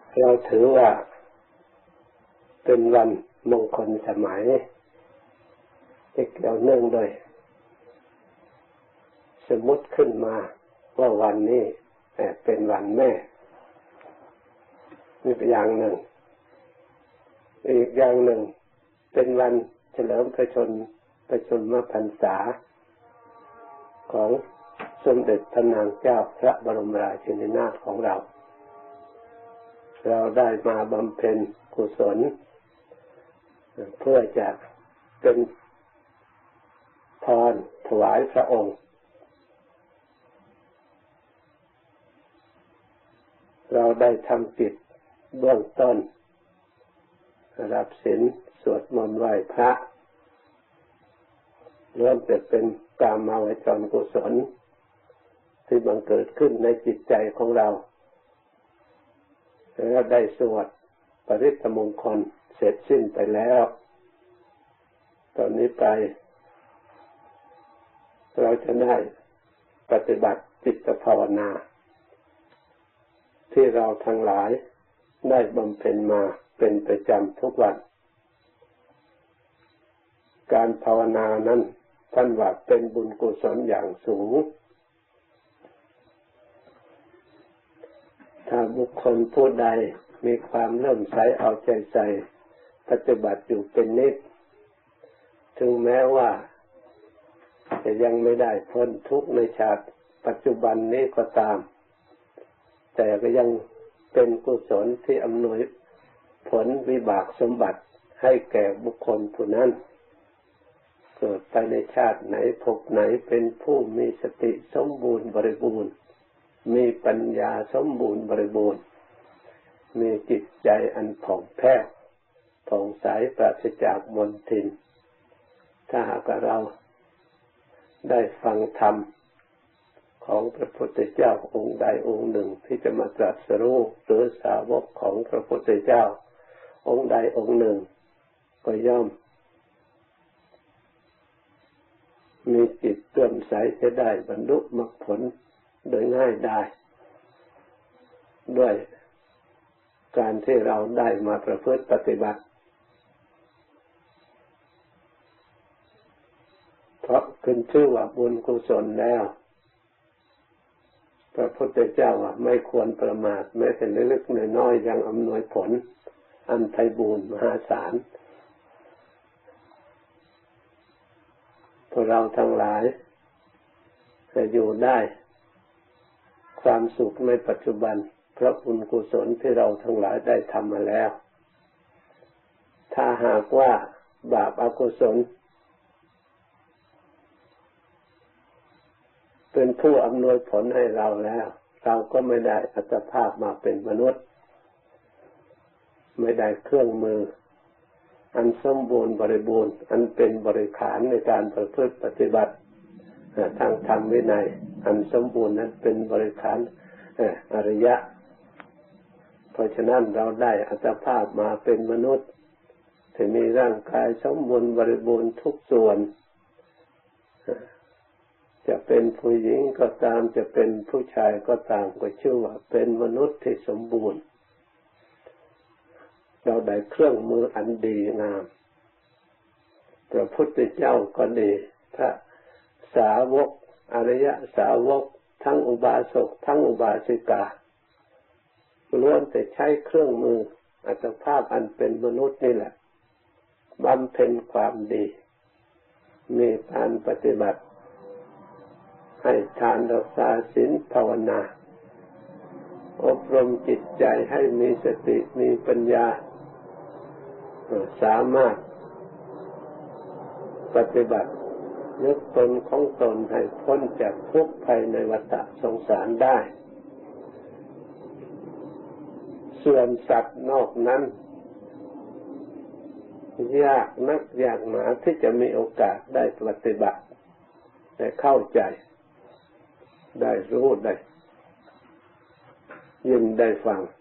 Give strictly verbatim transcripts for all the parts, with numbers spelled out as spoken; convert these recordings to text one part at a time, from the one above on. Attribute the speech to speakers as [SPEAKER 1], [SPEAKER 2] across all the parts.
[SPEAKER 1] เราถือว่าเป็นวันมงคลสมัยที่เกี่ยวเนื่องโดยสมมติขึ้นมาว่าวันนี้เป็นวันแม่นี่เป็นอย่างหนึ่งอีกอย่างหนึ่งเป็นวันเฉลิมพระชนพระชนมพรรษาของสมเด็จพระนางเจ้าพระบรมราชินีนาถของเราเราได้มาบำเพ็ญกุศลเพื่อจะเป็นพรถวายพระองค์เราได้ทำกิจเบื้องต้นรับศีลสวดมนต์ไหว้พระล้วนแต่เป็นกามาวจรกุศลที่บังเกิดขึ้นในจิตใจของเราและได้สวดปริตตมงคลเสร็จสิ้นไปแล้วตอนนี้ไปเราจะได้ปฏิบัติจิตภาวนาที่เราทั้งหลายได้บำเพ็ญมาเป็นประจำทุกวันการภาวนานั้นท่านว่าเป็นบุญกุศลอย่างสูงถ้าบุคคลผู้ใดมีความเลื่อมใสเอาใจใส่ปฏิบัติอยู่เป็นนิจถึงแม้ว่าจะยังไม่ได้พ้นทุกข์ในชาติปัจจุบันนี้ก็ตามแต่ก็ยังเป็นกุศลที่อำนวยผลวิบากสมบัติให้แก่บุคคลผู้นั้นเกิดไปในชาติไหนภพไหนเป็นผู้มีสติสมบูรณ์บริบูรณ์มีปัญญาสมบูรณ์บริบูรณ์มีจิตใจอันผ่องแผ้วผ่องใสปราศจากมลทินถ้าหากเราได้ฟังธรรมของพระพุทธเจ้าองค์ใดองค์หนึ่งที่จะมาตรัสรู้หรือสาวกของพระพุทธเจ้าองค์ใดองค์หนึ่งก็ย่อมมีจิตเลื่อมใสจะได้บรรลุมรรคผลโดยง่ายได้ด้วยการที่เราได้มาประพฤติปฏิบัติเพราะขึ้นชื่อว่าบุญกุศลแล้วพระพุทธเจ้าว่าไม่ควรประมาทแม้แต่เล็กๆน้อยๆยังอำนวยผลอันไพบูลย์มหาศาลพวกเราทั้งหลายจะอยู่ได้ความสุขในปัจจุบันเพราะบุญกุศลที่เราทั้งหลายได้ทำมาแล้วถ้าหากว่าบาปอกุศลเป็นผู้อำนวยผลให้เราแล้วเราก็ไม่ได้อัตภาพมาเป็นมนุษย์ไม่ได้เครื่องมืออันสมบูรณ์บริบูรณ์อันเป็นบริขารในการประพฤติปฏิบัติทางธรรมวินัยอันสมบูรณ์นั้นเป็นบริขารอริยะเพราะฉะนั้นเราได้อัตภาพมาเป็นมนุษย์ที่มีร่างกายสมบูรณ์บริบูรณ์ทุกส่วนจะเป็นผู้หญิงก็ตามจะเป็นผู้ชายก็ตามก็ชื่อว่าเป็นมนุษย์ที่สมบูรณ์เราได้เครื่องมืออันดีงามพระพุทธเจ้าก็ดีพระสาวกอริยสาวกทั้งอุบาสกทั้งอุบาสิกาล้วนแต่ใช้เครื่องมืออัตภาพอันเป็นมนุษย์นี่แหละบำเพ็ญความดีมีการปฏิบัติให้ทานรักษาศีลภาวนาอบรมจิตใจให้มีสติมีปัญญาสามารถปฏิบัติยกตนของตนให้พ้นจากทุกข์ภายในวัฏสงสารได้ส่วนสัตว์นอกนั้นยากนักยากหนาที่จะมีโอกาสได้ปฏิบัติได้เข้าใจได้รู้ได้ยินได้ฟัง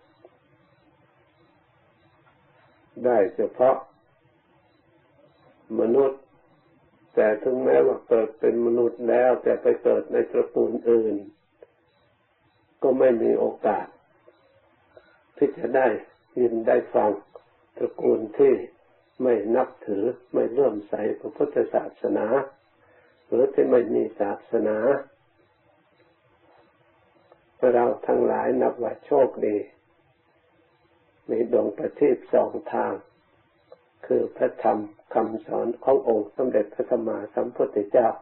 [SPEAKER 1] ได้เฉพาะมนุษย์แต่ถึงแม้ว่าเกิดเป็นมนุษย์แล้วแต่ไปเกิดในตระกูลอื่นก็ไม่มีโอกาสที่จะได้ยินได้ฟังตระกูลที่ไม่นับถือไม่เลื่อมใสพระพุทธศาสนาหรือที่ไม่มีศาสนาเราทั้งหลายนับว่าโชคดีมีดวงประทีปสองทางคือพระธรรมคำสอนขององค์สมเด็จพระสัมมาสัมพุทธเจ้า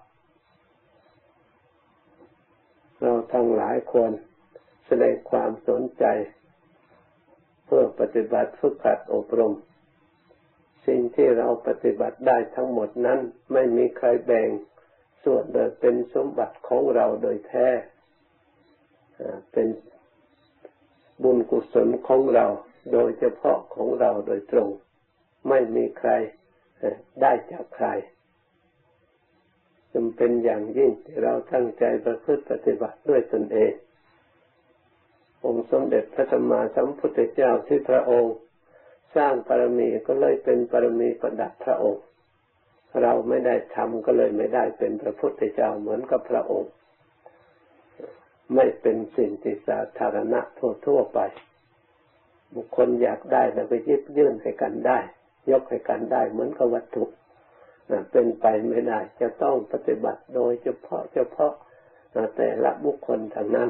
[SPEAKER 1] เราทั้งหลายควรแสดงความสนใจเพื่อปฏิบัติฝึกหัดอบรมสิ่งที่เราปฏิบัติได้ทั้งหมดนั้นไม่มีใครแบ่งส่วนโดยเป็นสมบัติของเราโดยแท้เป็นบุญกุศลของเราโดยเฉพาะของเราโดยตรงไม่มีใครได้จากใครจำเป็นอย่างยิ่งที่เราตั้งใจประพฤติปฏิบัติด้วยตนเององค์สมเด็จพระสัมมาสัมพุทธเจ้าที่พระองค์สร้างบารมีก็เลยเป็นบารมีประดับพระองค์เราไม่ได้ทำก็เลยไม่ได้เป็นพระพุทธเจ้าเหมือนกับพระองค์ไม่เป็นสิ่งที่สาธารณะทั่วๆไปบุคคลอยากได้แล้วไปยิบยื่นให้กันได้ยกให้กันได้เหมือนกับวัตถุเป็นไปไม่ได้จะต้องปฏิบัติโดยเฉพาะเฉพาะแต่ละบุคคลทางนั้น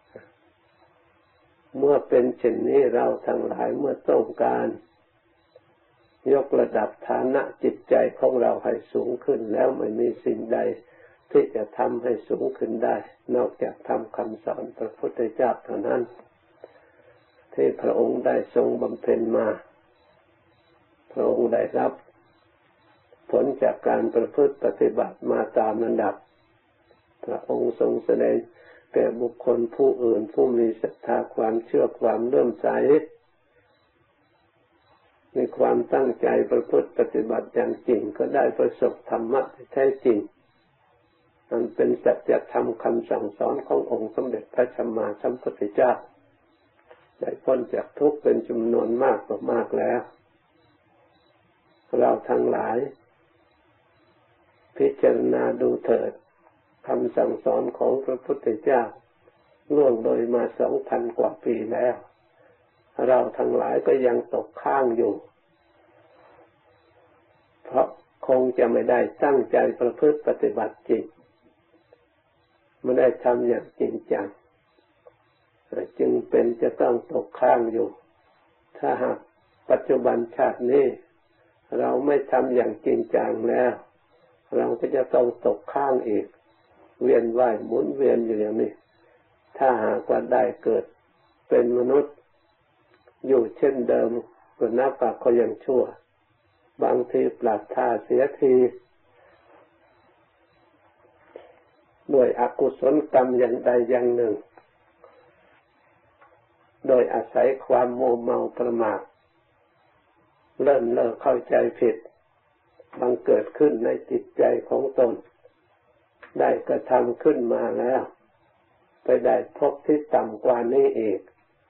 [SPEAKER 1] เมื่อเป็นเช่นนี้เราทั้งหลายเมื่อต้องการยกระดับฐานะจิตใจของเราให้สูงขึ้นแล้วไม่มีสิ่งใดที่จะทำให้สูงขึ้นได้นอกจากทำคำสอนพระพุทธเจ้าเท่านั้นที่พระองค์ได้ทรงบำเพ็ญมาพระองค์ได้รับผลจากการประพฤติปฏิบัติมาตามลำดับพระองค์ทรงแสดงแก่บุคคลผู้อื่นผู้มีศรัทธาความเชื่อความเลื่อมใสมีความตั้งใจประพฤติปฏิบัติอย่างจริงก็ได้ประสบธรรมะที่แท้จริงมันเป็นสัจธรรมคำสั่งสอนขององค์สมเด็จพระสัมมาสัมพุทธเจ้าได้พ้นจากทุกข์เป็นจำนวนมากต่อมากแล้วเราทั้งหลายพิจารณาดูเถิดคำสั่งสอนของพระพุทธเจ้าล่วงโดยมาสองพันกว่าปีแล้วเราทั้งหลายก็ยังตกข้างอยู่เพราะคงจะไม่ได้ตั้งใจประพฤติปฏิบัติจริงไม่ได้ทำอย่างจริงจังจึงเป็นจะต้องตกข้างอยู่ถ้าหากปัจจุบันชาตินี้เราไม่ทำอย่างจริงจังแล้วเราก็จะต้องตกข้างอีกเวียนว่ายหมุนเวียนอยู่อย่างนี้ถ้าหากว่าได้เกิดเป็นมนุษย์อยู่เช่นเดิมก็นับว่าก็ยังชั่วบางทีปรับท่าเสียทีด้วยอกุศลกรรมอย่างใดอย่างหนึ่งโดยอาศัยความโมเมาประมาทเลิ่นเล่อเข้าใจผิดบังเกิดขึ้นในจิตใจของตนได้กระทำขึ้นมาแล้วไปได้พบที่ต่ำกว่านี้อีก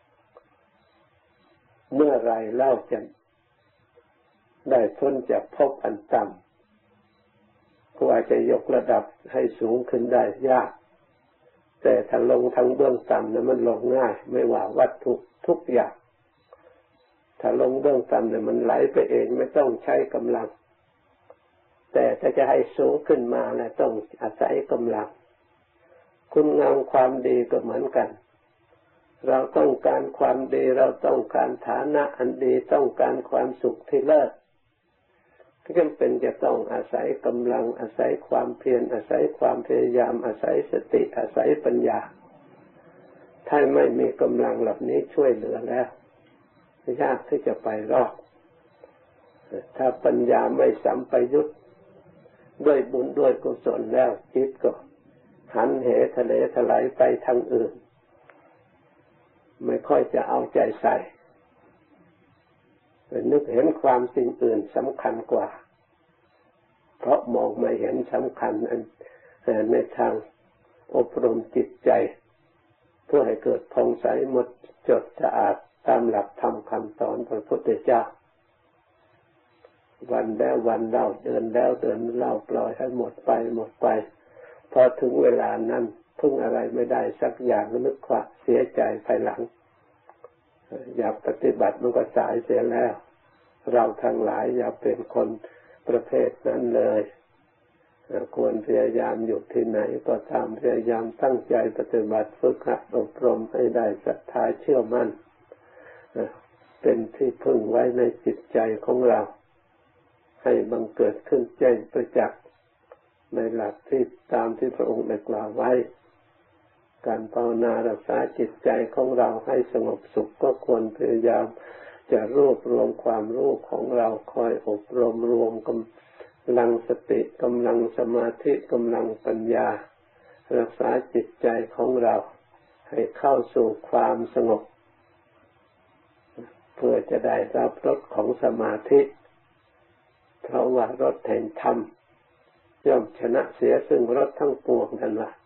[SPEAKER 1] เมื่อไรเล่าจะได้พ้นจากภพอันต่ำกว่าจะยกระดับให้สูงขึ้นได้ยากแต่ถ้าลงทางเบื้องต่ำนั้นมันลงง่ายไม่ว่าวัตถุทุกอย่างถ้าลงเบื้องต่ำเนี่ยมันไหลไปเองไม่ต้องใช้กำลังแต่ถ้าจะให้สูงขึ้นมาเนี่ยต้องอาศัยกำลังคุณงามความดีก็เหมือนกันเราต้องการความดีเราต้องการฐานะอันดีต้องการความสุขที่เลิศก็จำเป็นจะต้องอาศัยกำลังอาศัยความเพียรอาศัยความพยายามอาศัยสติอาศัยปัญญาถ้าไม่มีกำลังเหล่านี้ช่วยเหลือแล้วยากที่จะไปรอดถ้าปัญญาไม่สัมปยุตด้วยบุญด้วยกุศลแล้วจิตก็หันเหทะเลถลายไปทางอื่นไม่ค่อยจะเอาใจใส่นึกเห็นความสิ่งอื่นสำคัญกว่าเพราะมองไม่เห็นสำคัญในทางอบรมจิตใจเพื่อให้เกิดผ่องใสหมดจดสะอาดตามหลักธรรมคำสอนพระพุทธเจ้าวันแล้ววันเล่าเดินแล้วเดินเล่าปล่อยให้หมดไปหมดไปพอถึงเวลานั้นพึ่งอะไรไม่ได้สักอย่างนึกว่าเสียใจภายหลังอยากปฏิบัติมันก็สายเสียแล้วเราทั้งหลายอย่าเป็นคนประเภทนั้นเลยควรพยายามอยู่ที่ไหนก็ตามพยายามตั้งใจปฏิบัติฝึกหัดอบรมให้ได้ศรัทธาเชื่อมั่นเป็นที่พึ่งไว้ในจิตใจของเราให้บังเกิดขึ้นแจ้งประจักษ์ในหลักที่ตามที่พระองค์ได้กล่าวไว้การภาวนารักษาจิตใจของเราให้สงบสุขก็ควรพยายามจะรวบรวมความรู้ของเราคอยอบรมรวมกำลังสติกำลังสมาธิกำลังปัญญารักษาจิตใจของเราให้เข้าสู่ความสงบเพื่อจะได้รับรสของสมาธิเพราะว่ารสแห่งธรรมย่อมชนะเสียซึ่งรสทั้งปวงนั่นว่า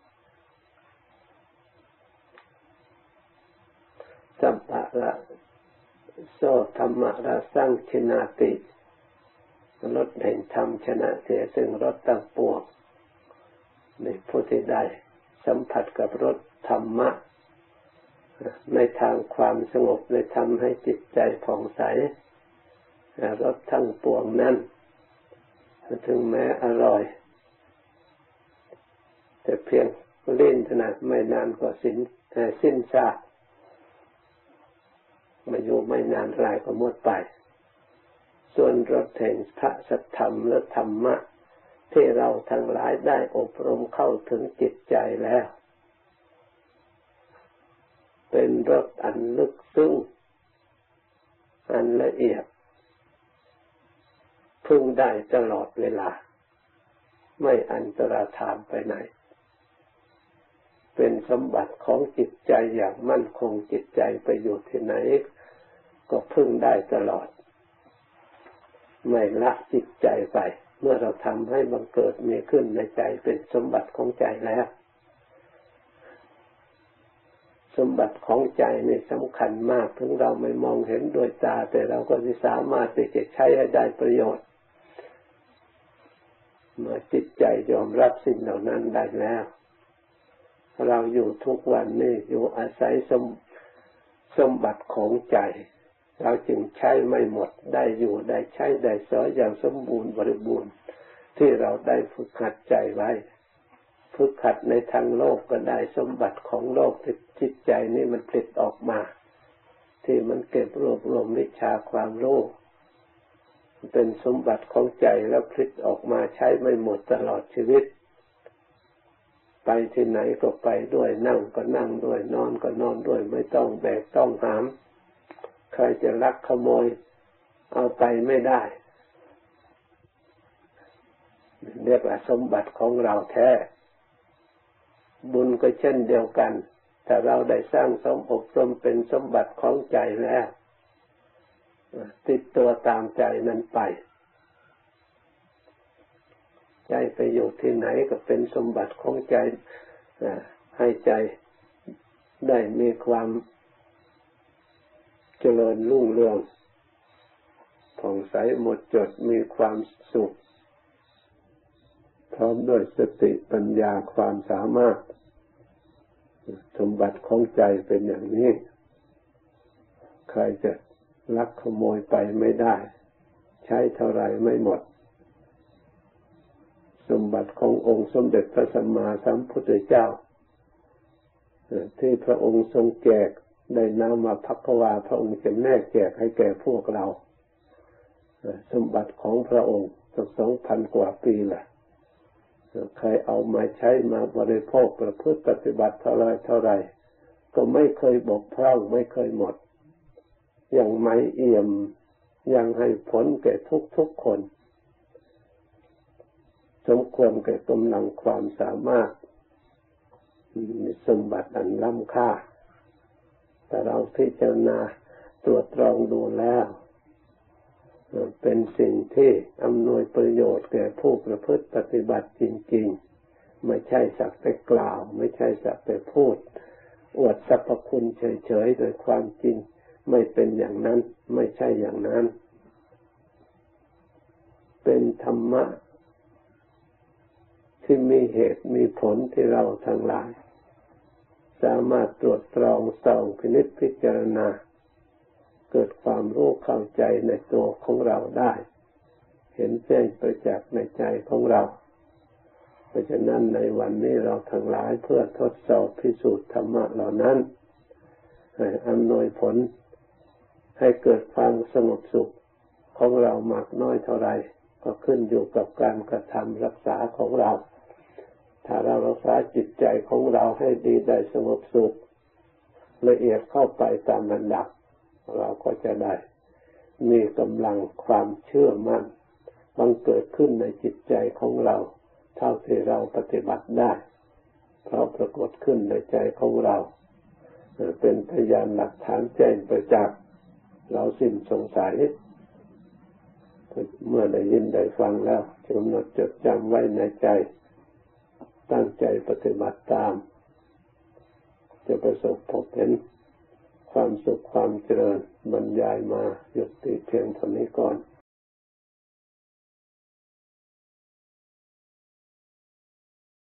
[SPEAKER 1] สัมปะระโสธรรมะระสังชินาติรสแห่งธรรมชนะเสียซึ่งรสทั้งปวงในผู้ที่ได้สัมผัสกับรสธรรมะในทางความสงบในทำให้จิตใจผ่องใสรสทั้งปวงนั้นถึงแม้อร่อยแต่เพียงลิ้นขนาดไม่นานก็สิ้นสิ้นซากมาอยู่ไม่นานรายก็หมดไปส่วนรสแห่งพระสัทธรรมและธรรมะที่เราทั้งหลายได้อบรมเข้าถึงจิตใจแล้วเป็นรสอันลึกซึ้งอันละเอียดพึงได้ตลอดเวลาไม่อันตรธานไปไหนเป็นสมบัติของจิตใจอย่างมั่นคงจิตใจไปอยู่ที่ไหนก็พึ่งได้ตลอดไม่ละจิตใจไปเมื่อเราทำให้บังเกิดมีขึ้นในใจเป็นสมบัติของใจแล้วสมบัติของใจนี่สำคัญมากถึงเราไม่มองเห็นด้วยตาแต่เราก็สามารถที่จะใช้ให้ได้ประโยชน์เมื่อจิตใจยอมรับสิ่งเหล่านั้นได้แล้วเราอยู่ทุกวันนี้อยู่อาศัยสมสมบัติของใจเราจึงใช้ไม่หมดได้อยู่ได้ใช้ได้สอยอย่างสมบูรณ์บริบูรณ์ที่เราได้ฝึกหัดใจไว้ฝึกหัดในทางโลกก็ได้สมบัติของโลกที่จิตใจนี้มันผลิตออกมาที่มันเก็บรวบรวมวิชาความรู้เป็นสมบัติของใจแล้วผลิตออกมาใช้ไม่หมดตลอดชีวิตไปที่ไหนก็ไปด้วยนั่งก็นั่งด้วยนอนก็นอนด้วยไม่ต้องแบกต้องหามใครจะลักขโมยเอาไปไม่ได้เรียกว่าสมบัติของเราแท้บุญก็เช่นเดียวกันถ้าเราได้สร้างสมอบรมเป็นสมบัติของใจแล้วติดตัวตามใจนั้นไปใจไปอยู่ที่ไหนก็เป็นสมบัติของใจให้ใจได้มีความเจริญรุ่งเรืองผ่องใสหมดจดมีความสุขพร้อมด้วยสติปัญญาความสามารถสมบัติของใจเป็นอย่างนี้ใครจะลักขโมยไปไม่ได้ใช้เท่าไรไม่หมดสมบัติขององค์สมเด็จพระสัมมาสัมพุทธเจ้าที่พระองค์ทรงแจกได้นำมาภัควาพระองค์จะแนกแจกให้แก่พวกเราสมบัติของพระองค์สักสองพันกว่าปีแหละใครเอามาใช้มาบริโภคประพฤติปฏิบัติเท่าไรเท่าไรก็ไม่เคยบกพร่องไม่เคยหมดยังไม่เอี่ยมยังให้ผลแก่ทุกๆคนสมควรแก่กำลังความสามารถมีสมบัติอันล้ำค่าแต่เราพิจารณาตรวจตรองดูแล้วเป็นสิ่งที่อำนวยประโยชน์แก่ผู้ประพฤติปฏิบัติจริงๆไม่ใช่สักแต่กล่าวไม่ใช่สักแต่พูดอวดสรรพคุณเฉยๆโดยความจริงไม่เป็นอย่างนั้นไม่ใช่อย่างนั้นเป็นธรรมะที่มีเหตุมีผลที่เราทั้งหลายสามารถตรวจตรองส่องพินิจพิจารณาเกิดความรู้เข้าใจในตัวของเราได้เห็นแจ้งประจักษ์ในใจของเราเพราะฉะนั้นในวันนี้เราทั้งหลายเพื่อทดสอบพิสูจน์ธรรมะเหล่านั้นให้อำนวยผลให้เกิดความสงบสุขของเรามากน้อยเท่าไรก็ขึ้นอยู่กับการกระทำรักษาของเราถ้าเรารักษาจิตใจของเราให้ดีได้สงบสุขละเอียดเข้าไปตามลำดับเราก็จะได้มีกำลังความเชื่อมั่นบังเกิดขึ้นในจิตใจของเราเท่าที่เราปฏิบัติได้เพราะปรากฏขึ้นในใจของเราเป็นพยานหลักฐานแจ้งประจักษ์เราสิ้นสงสัยเมื่อได้ยินได้ฟังแล้วกำหนดจดจำไว้ในใจตั้งใจปฏิบัติตามจะประสบพบเห็นความสุขความเจริญบรรยายมาหยุดติเพียงเท่านี้ก่อน